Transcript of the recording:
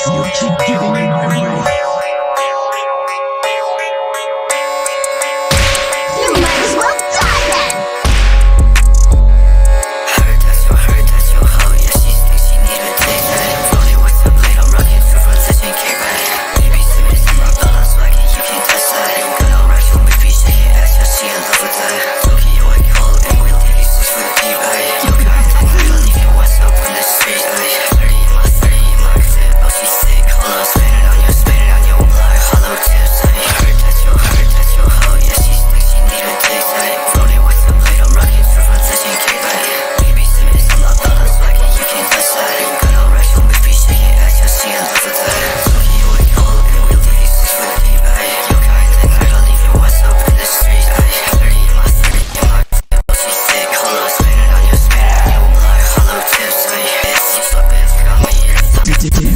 You keep getting in my way. You might as well die then! Heard that your hoe, yeah, she thinks she need a taste that. Rolling with the blade, I'm rocking through from touching kickback. Baby, simmons in my blood, I'm swagging, you can't touch that. You got no rush, you'll make me shake your ass, yeah, she in love with that. Tokyo, I call, and we'll leave you six for the deep, ayy. You got it, I don't leave your what's up in the street, ayy. 30 in my clip, oh, she sick, hold on, spinning on your block, hollow tips, ayy. Heard that your hoe, yeah, she thinks she need a taste, ayy. Rolling with the blade, I'm rocking through from touching kickback. Baby, simmons in my blood, I'm swagging, you can't touch that. You got no rush, you'll make me shake your ass, yeah, she in love with that. Tokyo, I call, and we'll leave you six for the deep, ayy. You got it, I don't leave your what's up in the street, ayy. 30 in my clip, oh, she sick, hold on, spinning on your block, hollow tips, ayy. It's so bad, got my ears up.